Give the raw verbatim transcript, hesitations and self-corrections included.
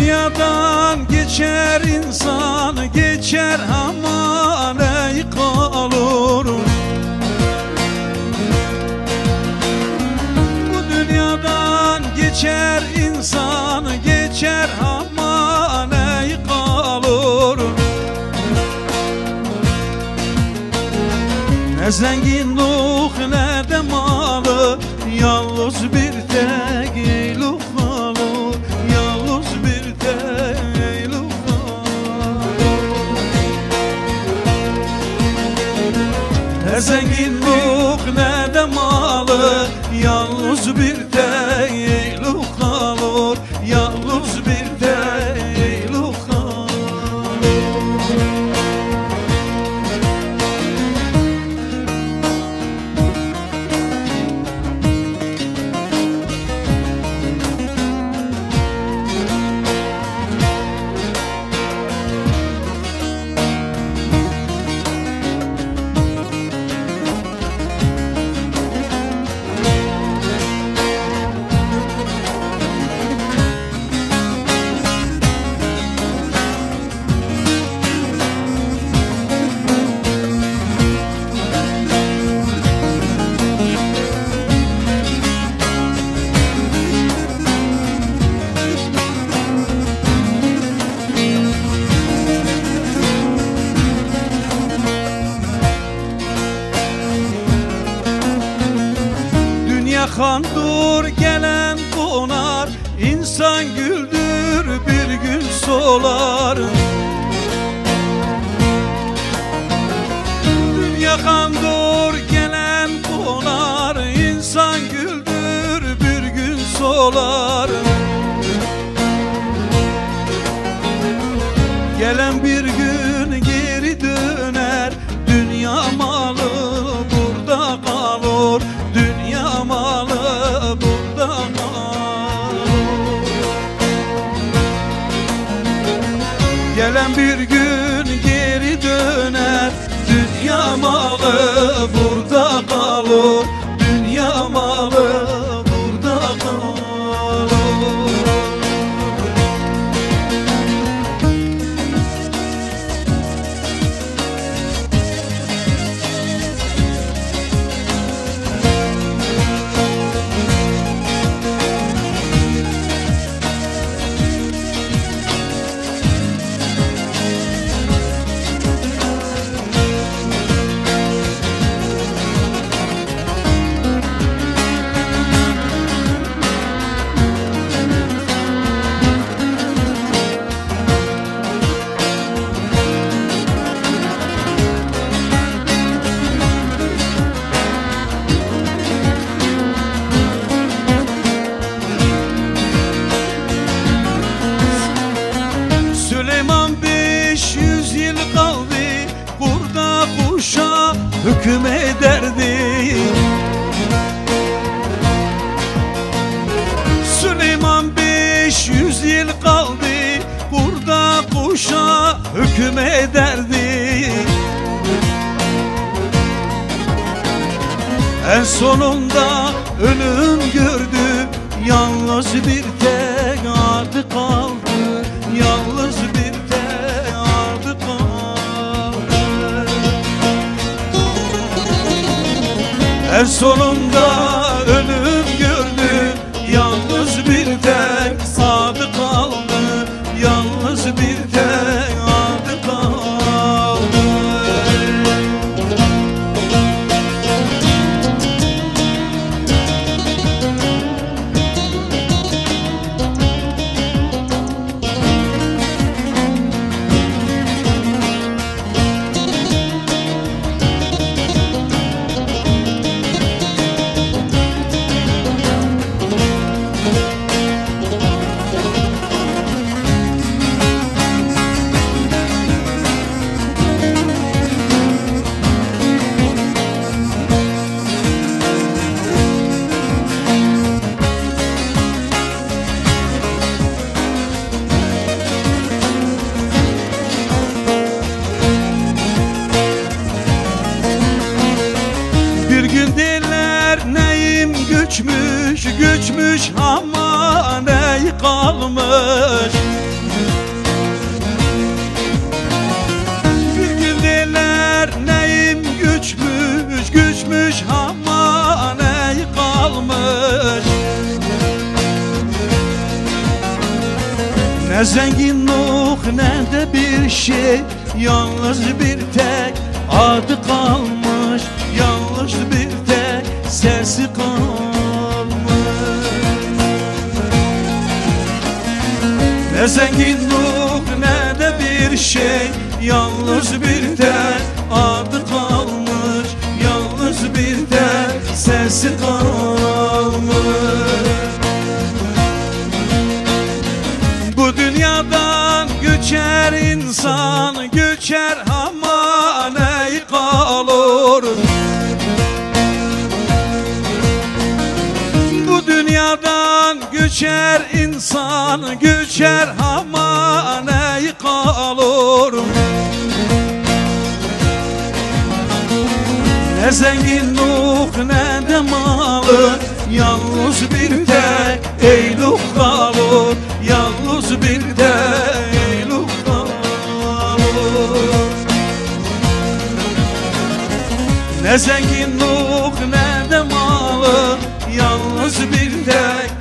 Dünyadan geçer insan, geçer aman ey kalır. Bu dünyadan geçer insan, geçer aman ey kalır. Ne zenginlik ne de malı, yalnız bir tek eyluk kalır. Yalnız bir tek eyluk kalır. Ne zenginlik ne de malı, yalnız bir tek eyluk kalır. Yalnız bir tek eyluk kalır. Kandır gelen konar, insan güldür bir gün solar. Dünya kandır gelen konar, insan güldür bir gün solar. Gelen bir gün geri döner, dünya malı burada kalır. Dünya malı burada kalır. Gelen bir gün geri döner, dünya malı burada kalır. Dünya malı burada kalır. Hüküm ederdi. Süleyman beş yüz yıl kaldı, kurda kuşa hüküm ederdi. En sonunda ölüm gördü, yalnız bir tek adı kaldı. Yalnız bir tek adı kaldı. En sonunda ölüm gördü, yalnız bir tek adı kaldı. Yalnız bir tek adı kaldı. Göçmüş göçmüş ama ne kalmış. Ne zenginlik ne de bir şey, yalnız bir tek adı kalmış, yalnız bir tek sesi kalmış. Ne zenginlik ne de bir şey, yalnız bir tek adı kalmış, yalnız bir tek sesi kalmış. Bu dünyadan göçer insan, göçer ama ne kalır. Bu dünyadan göçer insan, göçer ama ne kalır. Ne zenginlik ne de malı, yalnız bir tek eyluk kalır, yalnız bir tek eyluk kalır. Ne zenginlik ne de malı, yalnız bir tek